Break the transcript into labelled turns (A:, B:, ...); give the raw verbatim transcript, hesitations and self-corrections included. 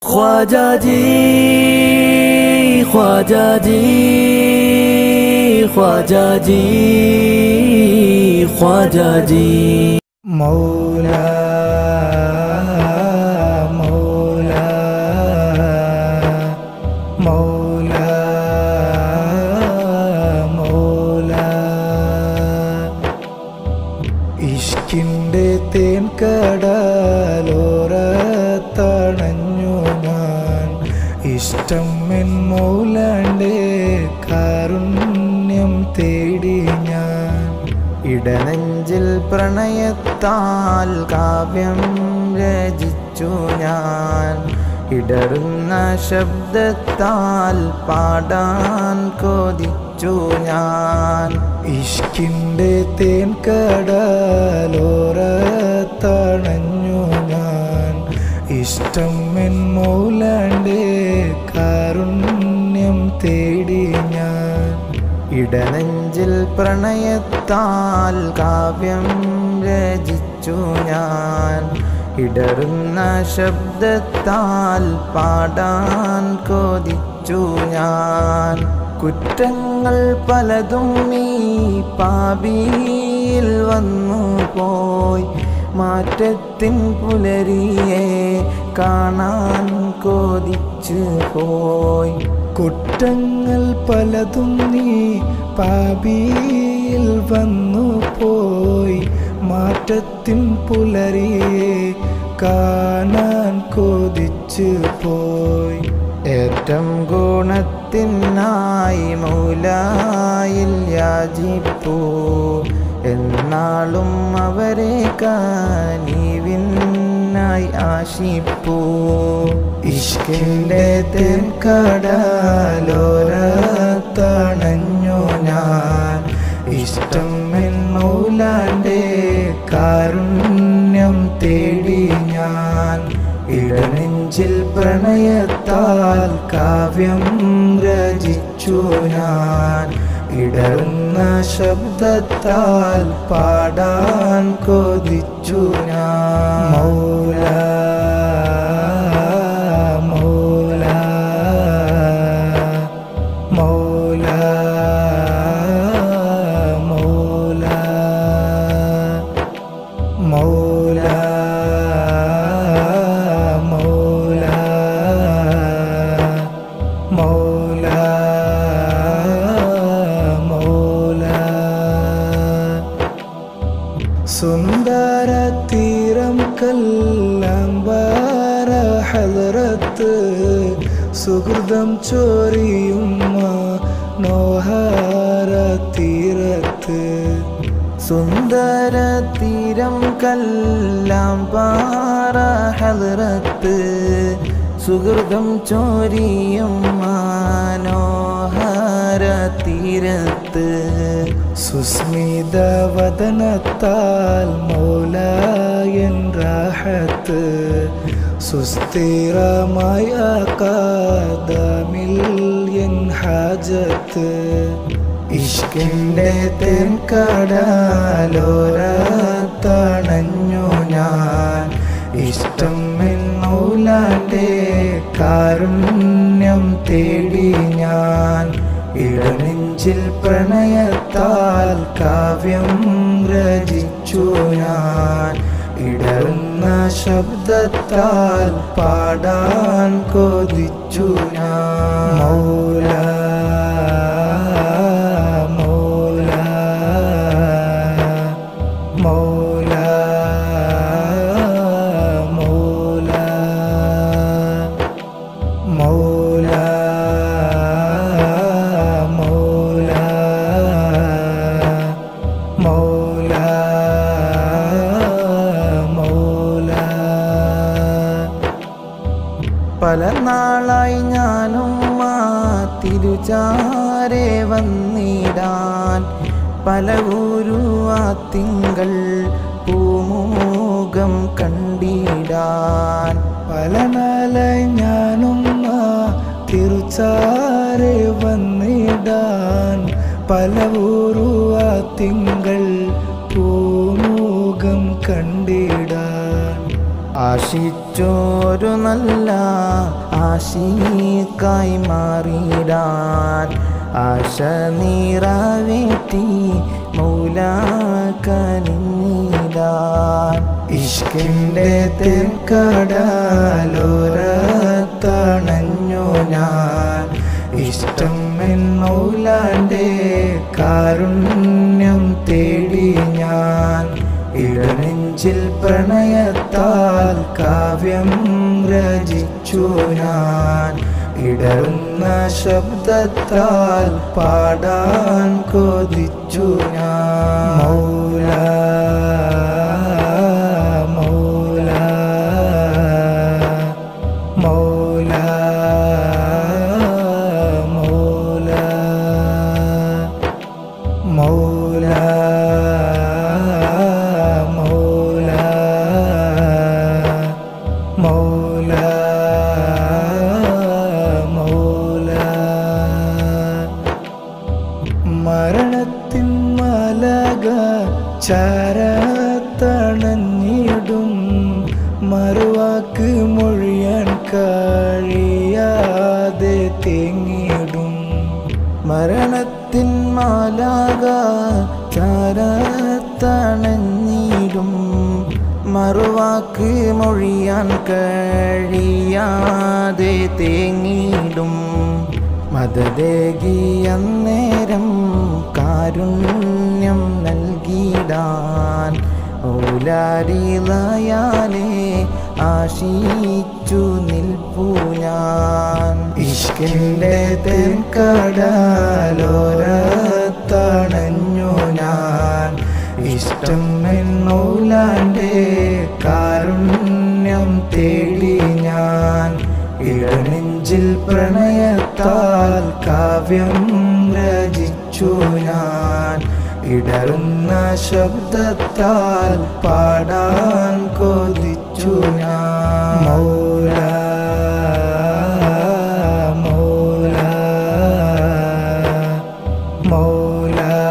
A: ख्वाजा जी ख्वाजा जी ख्वाजा जी ख्वाजा जी
B: मौला मौला मौला मौला इश्किന്റെ തേൻ കടലോരത്തണഞ്ഞു ഞാൻ ഇഷ്ടം എൻ മൗലാന്റെ കാരുണ്യം തേടി ഞാൻ ഇടനെഞ്ചിൽ പ്രണയത്താൽ കാവ്യം രചിച്ചു ഞാൻ ഇടറുന്ന ശബ്ദത്താൽ പാടാൻ കൊതിച്ചു ഞാൻ ഇഷ്കിന്റെ തേൻ കടലോരത്തണഞ്ഞു ഞാൻ ഇഷ്ടം എൻ മൗലാന്റെ കാരുണ്യം തേടി ഞാൻ ഇടനെഞ്ചിൽ പ്രണയത്താൽ കാവ്യം രചിച്ചു ഞാൻ ഇടറുന്ന ശബ്ദത്താൽ പാടാൻ കൊതിച്ചു ഞാൻ കുറ്റങ്ങൾ പലതും ഈ പാപിയിൽ വന്നു പോയി മാറ്റത്തിൻ പുലരിയെ കാണാൻ കൊതിച്ചു പോയി കുറ്റങ്ങൾ പലതും നീ പാപിയിൽ വന്നു പോയി മാറ്റത്തിൻ പുലരിയെ കാണാൻ കൊതിച്ചു പോയി ഏറ്റം ഗുണത്തിനായി മൗലായിൽ യാചിപ്പൂ എന്നാളും അവരെ കനിവിനായി ആശിപ്പൂ ഇഷ്കിന്റെ തേൻ കടലോരത്തണഞ്ഞു ഞാൻ ഇഷ്ടം എൻ മൗലാന്റെ കാരുണ്യം തേടി ഞാൻ ഇടനെഞ്ചിൽ പ്രണയത്താൽ കാവ്യം രചിച്ചു ഞാൻ ഇടറുന്ന ശബ്ദത്താൽ പാടാൻ കൊതിച്ചു ഞാൻ മൗലാ മൗലാ മൗലാ മൗലാ മൗലാ മൗലാ മൗലാ മൗലാ സുന്ദര തീരം കല്ലാംബാര ഹദ്റത്ത് സുഹൃതം ചോരിയും മനോഹര തീരത്ത് സുന്ദര തീരം കല്ലാംബാര ഹദ്റത്ത് സുഹൃതം ചോരിയും മനോഹര തീരത്ത് സുസ്മിത വദനത്താൽ മൗലായൻ റാഹത്ത് സുസ്ഥിരമായ ഖദമിൽ എൻ ഹാജത്ത് ഇഷ്കിന്റെ തേൻ കടലോരത്തണഞ്ഞു ഞാൻ ഇഷ്ടം എൻ മൗലാന്റെ കാരുണ്യം തേടി ഞാൻ ഇടനെഞ്ചിൽ പ്രണയത്താൽ കാവ്യം രചിച്ചു ഞാൻ ഇടറുന്ന ശബ്ദത്താൽ പാടാൻ കൊതിച്ചു ഞാൻ മൗലാ മൗലാ മൗലാ മൗലാ മൗലാ മൗലാ മൗലാ പല നാളായി ഞാനും ആ തിരുചാരെ വന്നിടാൻ പല ഊരു ആ തിങ്കൾ പൂമുഖം കണ്ടിടാൻ പല നാളായി ഞാനും ആ തിരുചാരെ വന്നിടാൻ പല ഊരു ആ തിങ്കൾ പൂമുഖം കണ്ടിടാൻ ആശിച്ചോരു നല്ല ആശിക്കായി മാറിടാൻ ആശ നിറവേറ്റി മൗലാക്കനിടാൻ ഇഷ്കിൻ്റെ തെൻകടലോരത്തണഞ്ഞു ഞാൻ ഇഷ്ടം എന്നൗലാൻ്റെ കാരുണ്യം തേടി ഞാൻ ഇടനെഞ്ചിൽ പ്രണയത്താൽ കാവ്യം രചിച്ചു ഞാൻ ഇടറുന്ന ശബ്ദത്താൽ പാടാൻ കൊതിച്ചു ഞാൻ മൗല മൗല മൗല മൗല മൗല മൗല മൗല മൗല മരണത്തിൻ മലക ചാരത്തണഞ്ഞിടും മറുവാക്ക് മൊഴിയാൻ കഴിയാതെ തേങ്ങിടും മരണത്തിൻ മാലാക ചാരത്തണഞ്ഞിടും മറുവാക്ക് മൊഴിയാൻ കഴിയാതെ തേങ്ങിടും മദദേകിയന്നേരം കാരുണ്യം നൽകിടാൻ ഔലാരിളയാലെ ആശിച്ചു നിൽപ്പു ഞാൻ ഇഷ്കിൻ്റെ തെൻകടലോരത്തണഞ്ഞു ഞാൻ ഇഷ്ടം എന്നൗലാൻ്റെ കാരുണ്യം തേടി ഞാൻ ഇടനെഞ്ചിൽ പ്രണയത്താൽ കാവ്യം രചിച്ചു ഞാൻ ഇടറുന്ന ശബ്ദത്താൽ പാടാൻ കൊതിച്ചു ഞാൻ മൗല മൗല മൗല